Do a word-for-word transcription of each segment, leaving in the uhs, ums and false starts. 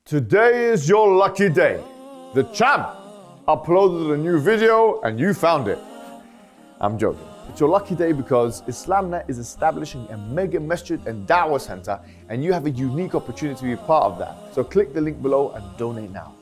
Today is your lucky day. The champ uploaded a new video and you found it. I'm joking. It's your lucky day because Islamnet is establishing a mega masjid and da'wah center, and you have a unique opportunity to be a part of that. So click the link below and donate now.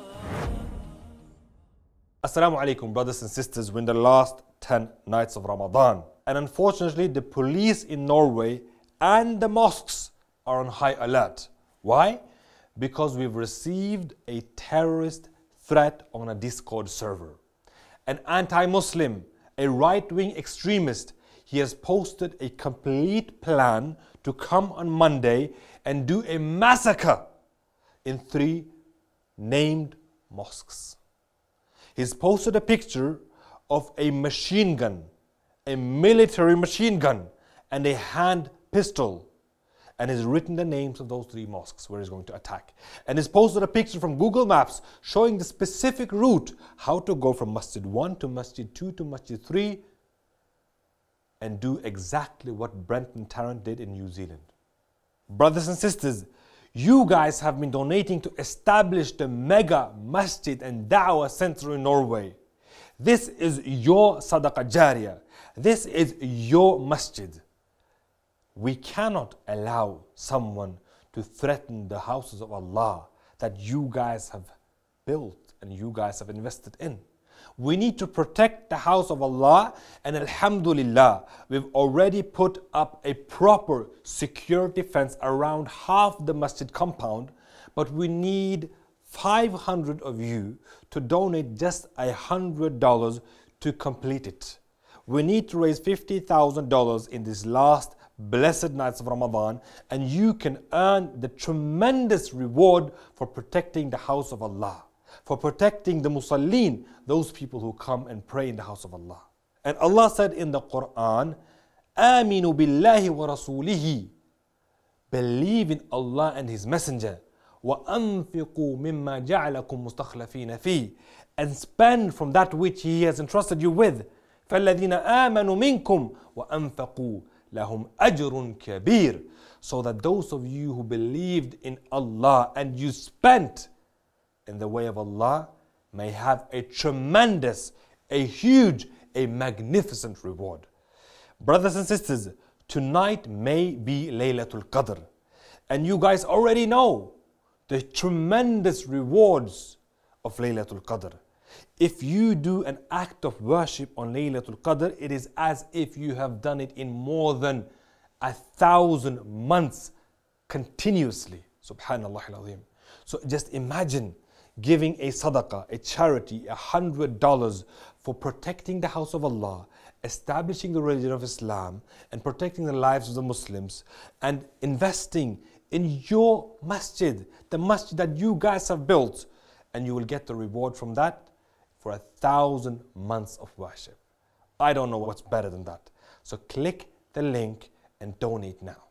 Assalamu alaikum, brothers and sisters. We're in the last ten nights of Ramadan. And unfortunately, the police in Norway and the mosques are on high alert. Why? Because we've received a terrorist threat on a Discord server. An anti-Muslim, a right-wing extremist, he has posted a complete plan to come on Monday and do a massacre in three named mosques. He's posted a picture of a machine gun, a military machine gun, and a hand pistol, and has written the names of those three mosques where he's going to attack. And he's posted a picture from Google Maps showing the specific route, how to go from Masjid one to Masjid two to Masjid three, and do exactly what Brenton Tarrant did in New Zealand. Brothers and sisters, you guys have been donating to establish the mega masjid and da'wah center in Norway. This is your sadaqah jariyah. This is your masjid. We cannot allow someone to threaten the houses of Allah that you guys have built and you guys have invested in. We need to protect the house of Allah, and alhamdulillah, we've already put up a proper security fence around half the masjid compound, but we need five hundred of you to donate just one hundred dollars to complete it. We need to raise fifty thousand dollars in these last blessed nights of Ramadan, and you can earn the tremendous reward for protecting the house of Allah, for protecting the musallin, those people who come and pray in the house of Allah. And Allah said in the Qur'an, "Aminu billahi wa rasulihi," believe in Allah and His Messenger, wa anfiqu mimma ja'alakum mustakhlafina fi, and spend from that which He has entrusted you with. فَالَّذِينَ آمَنُوا مِنْكُمْ وَأَنفَقُوا لَهُمْ أَجْرٌ كَبِيرٌ, so that those of you who believed in Allah and you spent in the way of Allah may have a tremendous, a huge, a magnificent reward. Brothers and sisters, tonight may be Laylatul Qadr, and you guys already know the tremendous rewards of Laylatul Qadr. If you do an act of worship on Laylatul Qadr, it is as if you have done it in more than a thousand months continuously. Subhanallah al-Azim. So just imagine giving a sadaqah, a charity, a hundred dollars for protecting the house of Allah, establishing the religion of Islam, and protecting the lives of the Muslims, and investing in your masjid, the masjid that you guys have built, and you will get the reward from that for a thousand months of worship. I don't know what's better than that. So click the link and donate now.